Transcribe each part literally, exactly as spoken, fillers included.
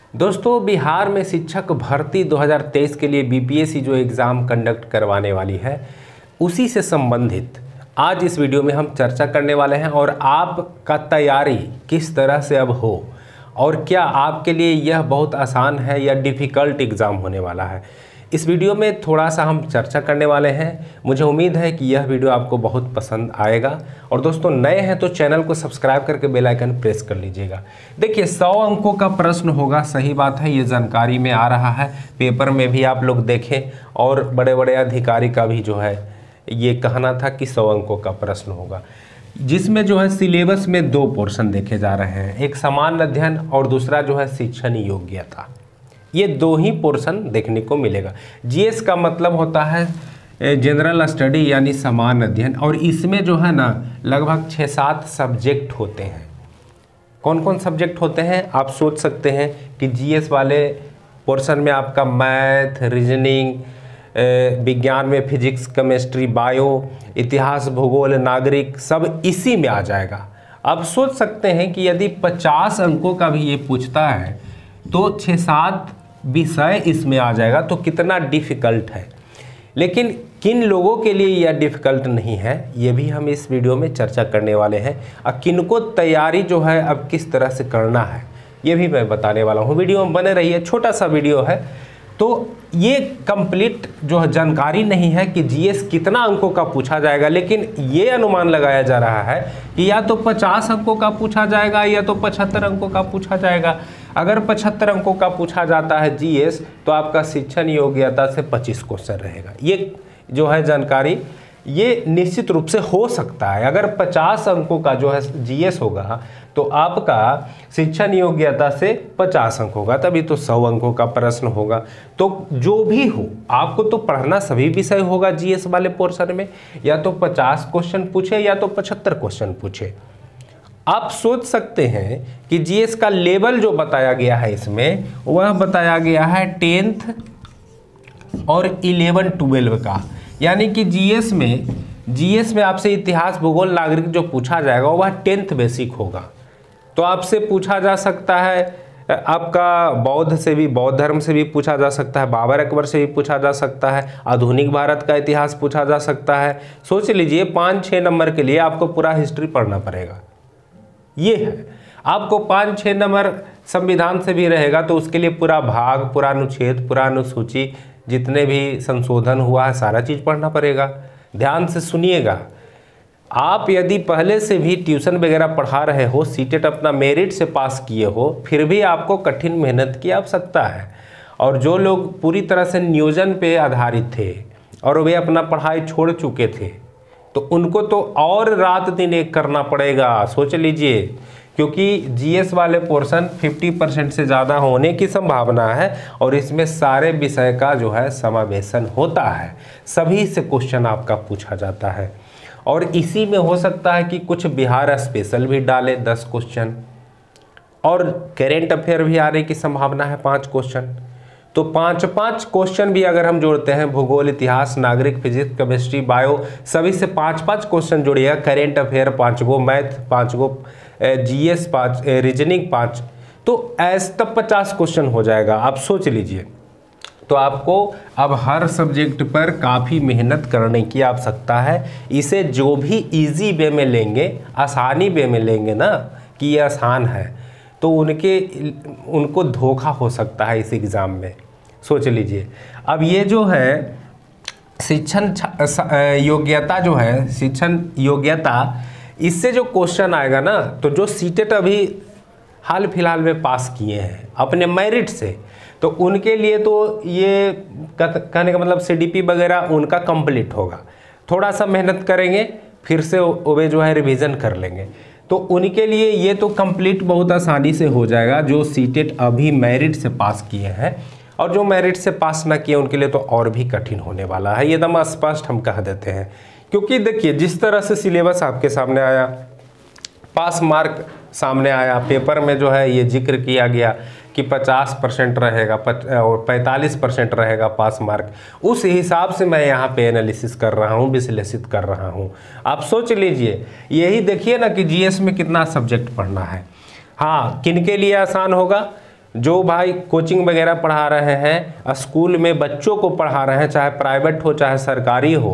दोस्तों, बिहार में शिक्षक भर्ती दो हज़ार तेईस के लिए बीपीएससी जो एग्ज़ाम कंडक्ट करवाने वाली है, उसी से संबंधित आज इस वीडियो में हम चर्चा करने वाले हैं। और आपका तैयारी किस तरह से अब हो और क्या आपके लिए यह बहुत आसान है या डिफ़िकल्ट एग्ज़ाम होने वाला है, इस वीडियो में थोड़ा सा हम चर्चा करने वाले हैं। मुझे उम्मीद है कि यह वीडियो आपको बहुत पसंद आएगा। और दोस्तों, नए हैं तो चैनल को सब्सक्राइब करके बेल आइकन प्रेस कर लीजिएगा। देखिए, सौ अंकों का प्रश्न होगा, सही बात है, ये जानकारी में आ रहा है, पेपर में भी आप लोग देखें और बड़े बड़े अधिकारी का भी जो है ये कहना था कि सौ अंकों का प्रश्न होगा, जिसमें जो है सिलेबस में दो पोर्शन देखे जा रहे हैं, एक सामान्य अध्ययन और दूसरा जो है शिक्षण योग्यता। ये दो ही पोर्शन देखने को मिलेगा। जीएस का मतलब होता है जनरल स्टडी यानी सामान्य अध्ययन, और इसमें जो है ना लगभग छः सात सब्जेक्ट होते हैं। कौन कौन सब्जेक्ट होते हैं आप सोच सकते हैं कि जीएस वाले पोर्शन में आपका मैथ, रीजनिंग, विज्ञान में फिजिक्स, केमिस्ट्री, बायो, इतिहास, भूगोल, नागरिक सब इसी में आ जाएगा। अब सोच सकते हैं कि यदि पचास अंकों का भी ये पूछता है तो छः सात विषय इसमें आ जाएगा, तो कितना डिफ़िकल्ट है। लेकिन किन लोगों के लिए यह डिफ़िकल्ट नहीं है, ये भी हम इस वीडियो में चर्चा करने वाले हैं। और किनको तैयारी जो है अब किस तरह से करना है, ये भी मैं बताने वाला हूँ। वीडियो में बने रहिए, छोटा सा वीडियो है, तो ये कंप्लीट जो है जानकारी नहीं है कि जीएस कितना अंकों का पूछा जाएगा, लेकिन ये अनुमान लगाया जा रहा है कि या तो पचास अंकों का पूछा जाएगा या तो पचहत्तर अंकों का पूछा जाएगा। अगर पचहत्तर अंकों का पूछा जाता है जीएस, तो आपका शिक्षण योग्यता से पच्चीस क्वेश्चन रहेगा। ये जो है जानकारी, ये निश्चित रूप से हो सकता है। अगर पचास अंकों का जो है जीएस होगा तो आपका शिक्षण योग्यता से पचास अंक होगा, तभी तो सौ अंकों का प्रश्न होगा। तो जो भी हो, आपको तो पढ़ना सभी विषय होगा जीएस वाले पोर्शन में, या तो पचास क्वेश्चन पूछे या तो पचहत्तर क्वेश्चन पूछे। आप सोच सकते हैं कि जीएस का लेवल जो बताया गया है इसमें, वह बताया गया है टेंथ और इलेवन ट्वेल्व का, यानी कि जीएस में जीएस में आपसे इतिहास, भूगोल, नागरिक जो पूछा जाएगा वह टेंथ बेसिक होगा। तो आपसे पूछा जा सकता है, आपका बौद्ध से भी, बौद्ध धर्म से भी पूछा जा सकता है, बाबर अकबर से भी पूछा जा सकता है, आधुनिक भारत का इतिहास पूछा जा सकता है। सोच लीजिए, पाँच छः नंबर के लिए आपको पूरा हिस्ट्री पढ़ना पड़ेगा। ये है, आपको पाँच छः नंबर संविधान से भी रहेगा तो उसके लिए पूरा भाग, पूरा अनुच्छेद, पूरा अनुसूची, जितने भी संशोधन हुआ है सारा चीज़ पढ़ना पड़ेगा। ध्यान से सुनिएगा, आप यदि पहले से भी ट्यूशन वगैरह पढ़ा रहे हो, सीटेट अपना मेरिट से पास किए हो, फिर भी आपको कठिन मेहनत की आवश्यकता है। और जो लोग पूरी तरह से नियोजन पे आधारित थे और वे अपना पढ़ाई छोड़ चुके थे, तो उनको तो और रात दिन एक करना पड़ेगा। सोच लीजिए, क्योंकि जीएस वाले पोर्शन पचास परसेंट से ज़्यादा होने की संभावना है और इसमें सारे विषय का जो है समावेशन होता है, सभी से क्वेश्चन आपका पूछा जाता है। और इसी में हो सकता है कि कुछ बिहार स्पेशल भी डाले दस क्वेश्चन, और करेंट अफेयर भी आने की संभावना है पाँच क्वेश्चन। तो पाँच पाँच क्वेश्चन भी अगर हम जोड़ते हैं, भूगोल, इतिहास, नागरिक, फिजिक्स, केमिस्ट्री, बायो, सभी से पाँच पाँच क्वेश्चन जोड़िएगा। करेंट अफेयर पाँच गो, मैथ पाँच गो, जीएस पाँच, रीजनिंग पाँच, तो ऐसे तब पचास क्वेश्चन हो जाएगा। आप सोच लीजिए, तो आपको अब हर सब्जेक्ट पर काफ़ी मेहनत करने की आवश्यकता है। इसे जो भी इजी वे में लेंगे, आसानी वे में लेंगे ना कि ये आसान है, तो उनके उनको धोखा हो सकता है इस एग्ज़ाम में। सोच लीजिए, अब ये जो है शिक्षण योग्यता जो है, शिक्षण योग्यता, इससे जो क्वेश्चन आएगा ना, तो जो सीटेट अभी हाल फिलहाल में पास किए हैं अपने मेरिट से, तो उनके लिए तो ये कहने का मतलब सीडीपी वगैरह उनका कंप्लीट होगा। थोड़ा सा मेहनत करेंगे, फिर से वे जो है रिवीजन कर लेंगे, तो उनके लिए ये तो कंप्लीट बहुत आसानी से हो जाएगा, जो सीटेट अभी मेरिट से पास किए हैं। और जो मेरिट से पास ना किए उनके लिए तो और भी कठिन होने वाला है, ये एकदम स्पष्ट हम कह देते हैं। क्योंकि देखिए, जिस तरह से सिलेबस आपके सामने आया, पास मार्क सामने आया, पेपर में जो है ये जिक्र किया गया कि पचास परसेंट रहेगा और पैंतालीस परसेंट रहेगा पास मार्क, उस हिसाब से मैं यहाँ पे एनालिसिस कर रहा हूँ, विश्लेषित कर रहा हूँ। आप सोच लीजिए, यही देखिए ना कि जीएस में कितना सब्जेक्ट पढ़ना है। हाँ, किन के लिए आसान होगा, जो भाई कोचिंग वगैरह पढ़ा रहे हैं, स्कूल में बच्चों को पढ़ा रहे हैं, चाहे प्राइवेट हो चाहे सरकारी हो,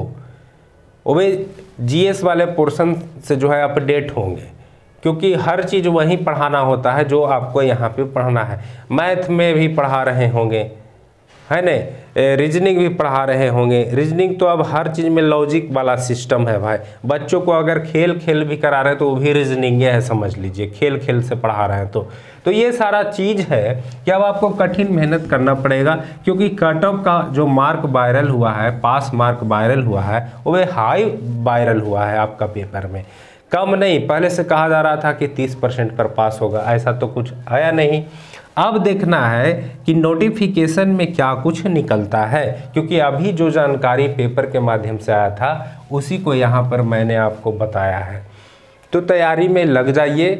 वे जीएस वाले पोर्शन से जो है अपडेट होंगे, क्योंकि हर चीज़ वहीं पढ़ाना होता है जो आपको यहाँ पे पढ़ना है। मैथ में भी पढ़ा रहे होंगे, है न, रीजनिंग भी पढ़ा रहे होंगे। रीजनिंग तो अब हर चीज़ में लॉजिक वाला सिस्टम है भाई। बच्चों को अगर खेल खेल भी करा रहे हैं तो वो भी रीजनिंग है, समझ लीजिए, खेल खेल से पढ़ा रहे हैं तो तो ये सारा चीज़ है कि अब आपको कठिन मेहनत करना पड़ेगा, क्योंकि कट ऑफ का जो मार्क वायरल हुआ है, पास मार्क वायरल हुआ है, वो हाई वायरल हुआ है आपका पेपर में, कम नहीं। पहले से कहा जा रहा था कि तीस परसेंट पर पास होगा, ऐसा तो कुछ आया नहीं। अब देखना है कि नोटिफिकेशन में क्या कुछ निकलता है, क्योंकि अभी जो जानकारी पेपर के माध्यम से आया था उसी को यहाँ पर मैंने आपको बताया है। तो तैयारी में लग जाइए,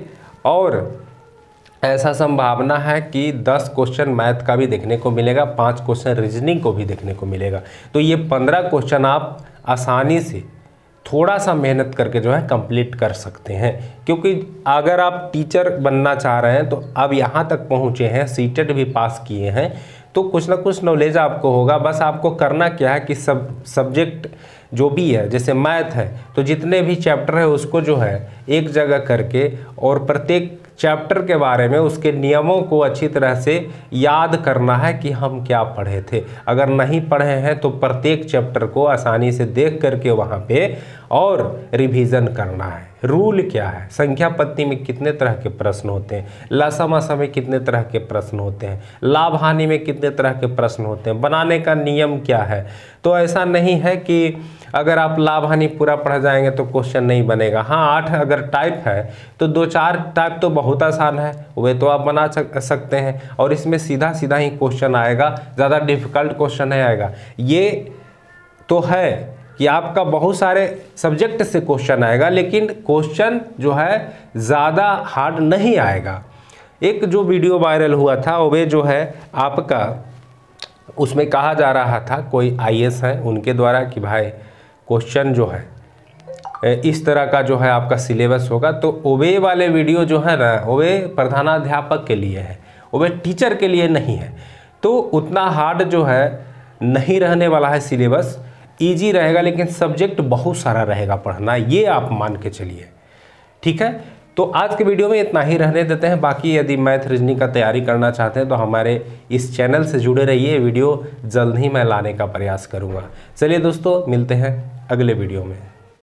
और ऐसा संभावना है कि दस क्वेश्चन मैथ का भी देखने को मिलेगा, पाँच क्वेश्चन रीजनिंग को भी देखने को मिलेगा। तो ये पंद्रह क्वेश्चन आप आसानी से थोड़ा सा मेहनत करके जो है कंप्लीट कर सकते हैं, क्योंकि अगर आप टीचर बनना चाह रहे हैं तो अब यहाँ तक पहुँचे हैं, सीटेट भी पास किए हैं, तो कुछ ना कुछ नॉलेज आपको होगा। बस आपको करना क्या है कि सब सब्जेक्ट जो भी है, जैसे मैथ है तो जितने भी चैप्टर है उसको जो है एक जगह करके और प्रत्येक चैप्टर के बारे में उसके नियमों को अच्छी तरह से याद करना है कि हम क्या पढ़े थे। अगर नहीं पढ़े हैं तो प्रत्येक चैप्टर को आसानी से देख करके वहाँ पे और रिवीजन करना है। रूल क्या है, संख्या पत्ती में कितने तरह के प्रश्न होते हैं, लसामसा में कितने तरह के प्रश्न होते हैं, लाभ हानि में कितने तरह के प्रश्न होते हैं, बनाने का नियम क्या है। तो ऐसा नहीं है कि अगर आप लाभ हानि पूरा पढ़ जाएंगे तो क्वेश्चन नहीं बनेगा। हाँ, आठ अगर टाइप है तो दो चार टाइप तो बहुत आसान है, वे तो आप बना सकते हैं, और इसमें सीधा सीधा ही क्वेश्चन आएगा, ज़्यादा डिफिकल्ट क्वेश्चन नहीं आएगा। ये तो है कि आपका बहुत सारे सब्जेक्ट से क्वेश्चन आएगा, लेकिन क्वेश्चन जो है ज़्यादा हार्ड नहीं आएगा। एक जो वीडियो वायरल हुआ था वो जो है आपका, उसमें कहा जा रहा था कोई आईएएस है उनके द्वारा कि भाई क्वेश्चन जो है इस तरह का जो है आपका सिलेबस होगा, तो ओवे वाले वीडियो जो है ना, ओवे प्रधानाध्यापक के लिए है, ओवे टीचर के लिए नहीं है। तो उतना हार्ड जो है नहीं रहने वाला है सिलेबस, इजी रहेगा, लेकिन सब्जेक्ट बहुत सारा रहेगा पढ़ना, ये आप मान के चलिए। ठीक है, तो आज के वीडियो में इतना ही रहने देते हैं। बाकी यदि मैथ रीजनिंग का तैयारी करना चाहते हैं तो हमारे इस चैनल से जुड़े रहिए, वीडियो जल्द ही मैं लाने का प्रयास करूँगा। चलिए दोस्तों, मिलते हैं अगले वीडियो में।